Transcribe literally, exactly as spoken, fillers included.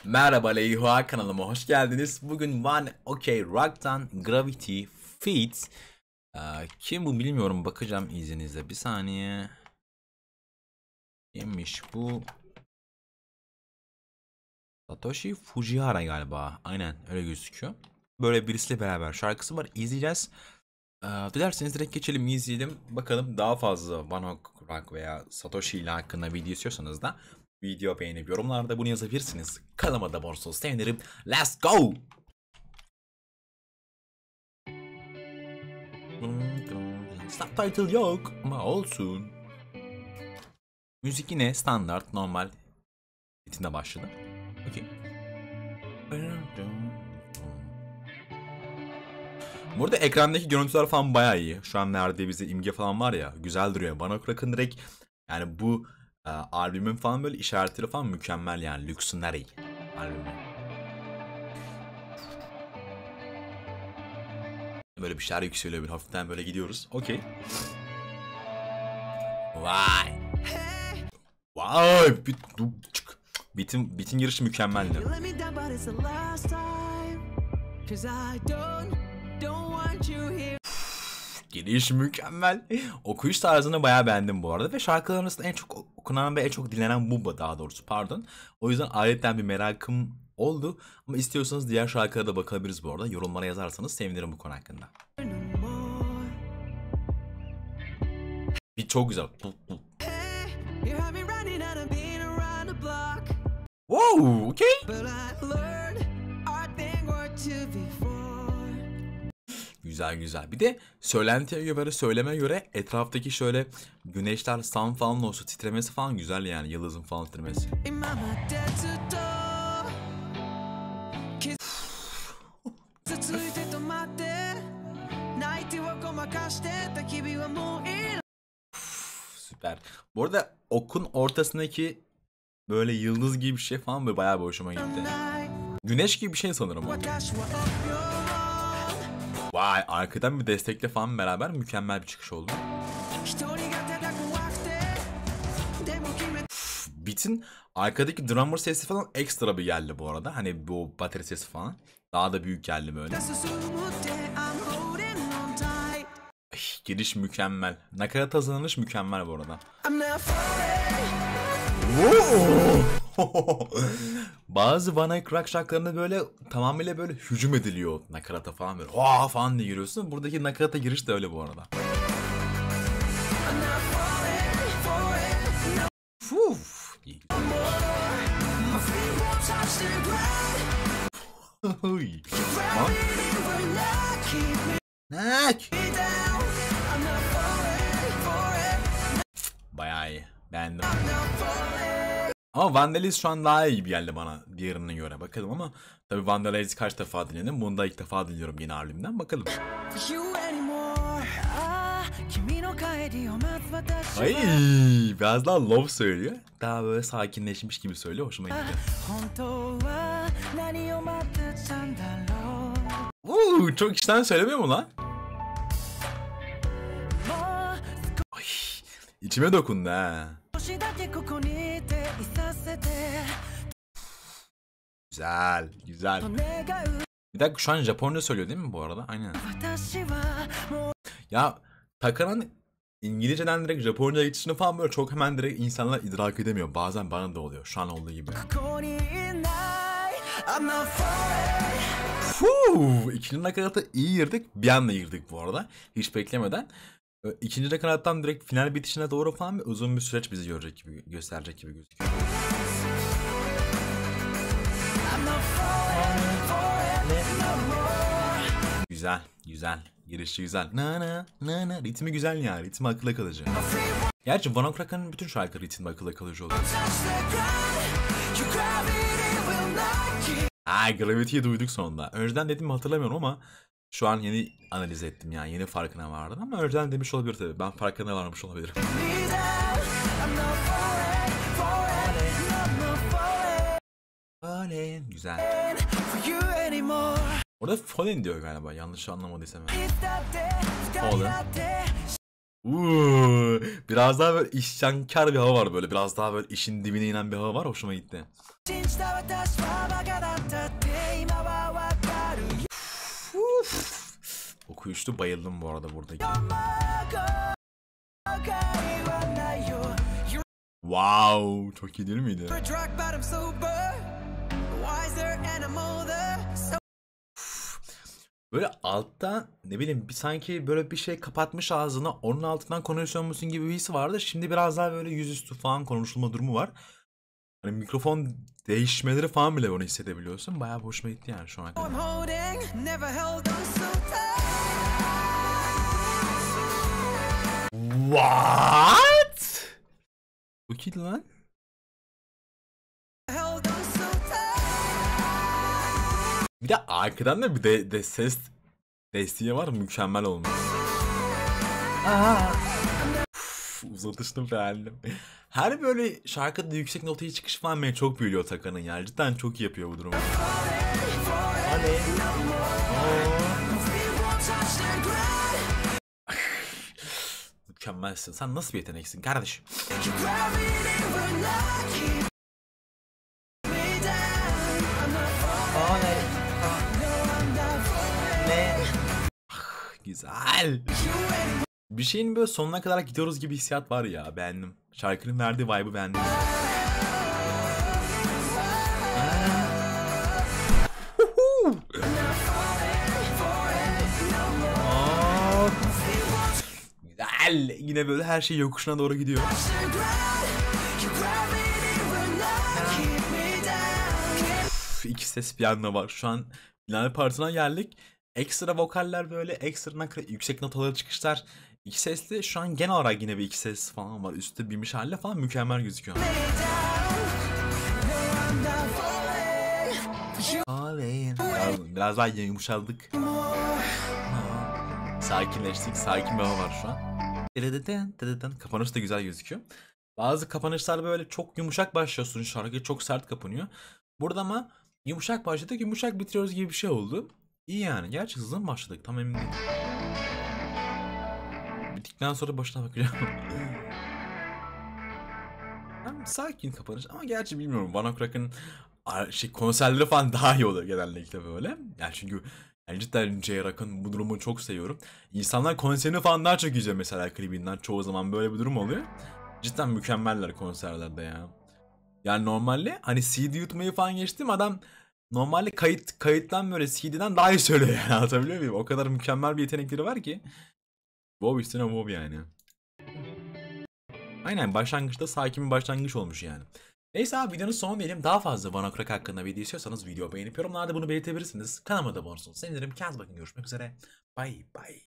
Merhaba Leyhua, kanalıma hoş geldiniz. Bugün One OK Rock'tan Gravity Feat. Ee, kim bu bilmiyorum, bakacağım izninizle bir saniye. Kimmiş bu? Satoshi Fujihara galiba. Aynen öyle gözüküyor. Böyle birisiyle beraber şarkısı var, izleyeceğiz. Ee, dilerseniz direkt geçelim, izleyelim. Bakalım daha fazla One OK Rock veya Satoshi ile hakkında video istiyorsanız da video beğenip yorumlarda bunu yazabilirsiniz. Kanalıma da abone olursanız sevinirim. Let's go! Subtitle yok ama olsun. Müzik yine standart, normal ritminde başladı. Okay. Burada ekrandaki görüntüler falan bayağı iyi. Şu an nerede bize imge falan var ya, güzel duruyor. Bana bırakın direkt yani bu e, albümün falan böyle işaretleri falan mükemmel yani. Luxury albümü. Böyle bir şeyler yükseliyor, bir hafiften böyle gidiyoruz. Okey. Vay. Vay. Bit, çık. Bitin, bitin girişi mükemmeldi. Giriş mükemmel. Okuyuş tarzını bayağı beğendim bu arada ve şarkıların arasında en çok okunan ve en çok dinlenen bu daha doğrusu, pardon. O yüzden ayetten bir merakım oldu ama istiyorsanız diğer şarkılara da bakabiliriz bu arada. Yorumlara yazarsanız sevinirim bu konu hakkında. Bir çok güzel. Wow, okay. Güzel güzel. Bir de söylentiye göre, söyleme göre etraftaki şöyle güneşler, sun falan olsa titremesi falan güzel yani, yıldızın falan titremesi. Süper. Bu arada okun ortasındaki böyle yıldız gibi bir şey falan böyle bayağı bir hoşuma gitti. Güneş gibi bir şey sanırım o. Vay, arkadan bir destekle falan beraber mükemmel bir çıkış oldu. Beat'in arkadaki drummer sesi falan ekstra bir geldi bu arada. Hani bu bateri sesi falan daha da büyük geldi böyle. Ay, giriş mükemmel. Nakarat hazırlanış mükemmel bu arada. Bazı One OK Rock şarkılarında böyle tamamıyla böyle hücum ediliyor nakarata falan, böyle oha falan diye giriyorsun. Buradaki nakarata giriş de öyle bu arada. Uf. Bayağı iyi. Beğendim. Ama Vandaliz şu an daha iyi gibi geldi bana diğerine göre. Bakalım ama tabii Vandaliz kaç defa dinledim. Bunu da ilk defa dinliyorum yeni albümden. Bakalım. Ay, biraz daha love söylüyor. Daha böyle sakinleşmiş gibi söylüyor. Hoşuma gitti. Uuu, çok içten söylemiyor mu lan? Ay, içime dokundu ha. Güzel, güzel. Bir dakika, şu an Japonca söylüyor değil mi bu arada? Aynen. Ya Takan'ın İngilizceden direkt Japonca geçişini falan böyle çok hemen direkt insanlar idrak edemiyor. Bazen bana da oluyor. Şu an olduğu gibi. Fuuu, ikinci nakaratı iyi girdik. Bir anda girdik bu arada. Hiç beklemeden. İkinci nakarattan direkt final bitişine doğru falan bir uzun bir süreç bizi görecek gibi, gösterecek gibi gözüküyor. Güzel, güzel. Girişi güzel. Na na na na. Ritmi güzel ya. Ritmi akılda kalıcı. Gerçi One OK Rock'ın bütün şarkıları ritmi akılda kalıcı oluyor. Ay, Gravity'yi duyduk sonunda. Önceden dedim mi hatırlamıyorum ama şu an yeni analiz ettim yani. Yeni farkına vardım ama önceden demiş olabilir tabii. Ben farkına varmış olabilirim. Fallen. Güzel. Orada Fallen diyor galiba, yanlış anlamadıysam. Fallen. Uuu, biraz daha böyle isyankar bir hava var, böyle biraz daha böyle işin dibine inen bir hava var, hoşuma gitti. Okuyuştu, bayıldım bu arada buradaki. Wow, çok iyi değil miydi? Böyle alttan ne bileyim bir sanki böyle bir şey kapatmış ağzını, onun altından konuşuyormuşsun gibi bir his vardı. Şimdi biraz daha böyle yüzüstü falan konuşulma durumu var. Hani mikrofon değişmeleri falan bile onu hissedebiliyorsun. Bayağı hoşuma gitti yani şu an kadar. What? Bu kim lan? Bir de arkadan da bir de, de ses desteği var, mükemmel olmuş. Uf, uzatıştım beğendim. Her böyle şarkıda yüksek notaya çıkış falan beni çok büyülüyor Takan'ın yani. Cidden çok iyi yapıyor bu durumu. Hadi. Mükemmelsin. Sen nasıl bir yeteneksin kardeşim? Güzel. Bir şeyin böyle sonuna kadar gidiyoruz gibi hissiyat var ya, beğendim. Şarkının verdiği vibe'ı beğendim. Güzel. Yine böyle her şey yokuşuna doğru gidiyor. İki ses bir anda var. Şu an final partına geldik. Ekstra vokaller böyle ekstra yüksek notalara çıkışlar. İki sesli şu an genel olarak yine bir iki ses falan var. Üstte binmiş halde falan mükemmel gözüküyor. Biraz, biraz daha yumuşaldık. Sakinleştik. Sakin bir hava var şu an. Kapanış da güzel gözüküyor. Bazı kapanışlar böyle çok yumuşak başlıyorsun, şarkı çok sert kapanıyor. Burada ama yumuşak başladık, yumuşak bitiriyoruz gibi bir şey oldu. İyi yani. Gerçi hızlı mı başladık? Tam emin değilim. Bittikten sonra başına bakacağım. Hem sakin kapanış ama gerçi bilmiyorum. One Ok Rock'ın şey, konserleri falan daha iyi oluyor genellikle böyle. Yani çünkü yani cidden J-Rock'ın bu durumunu çok seviyorum. İnsanlar konserini falan daha çok izliyor mesela klibinden. Çoğu zaman böyle bir durum oluyor. Cidden mükemmeller konserlerde ya. Yani normalde hani C D yutmayı falan geçtim, adam normalde kayıt kayıttan böyle C D'den daha iyi söylüyor yani, anlatabiliyor muyum? O kadar mükemmel bir yetenekleri var ki. Wow üstüne wow yani. Aynen, başlangıçta sakin bir başlangıç olmuş yani. Neyse abi, videonun sonu diyelim. Daha fazla One Ok Rock hakkında video istiyorsanız video beğenip yorumlarda bunu belirtebilirsiniz. Kanalıma da abone olursunuz. Sevinirim. Kendinize bakın. Görüşmek üzere. Bye bye.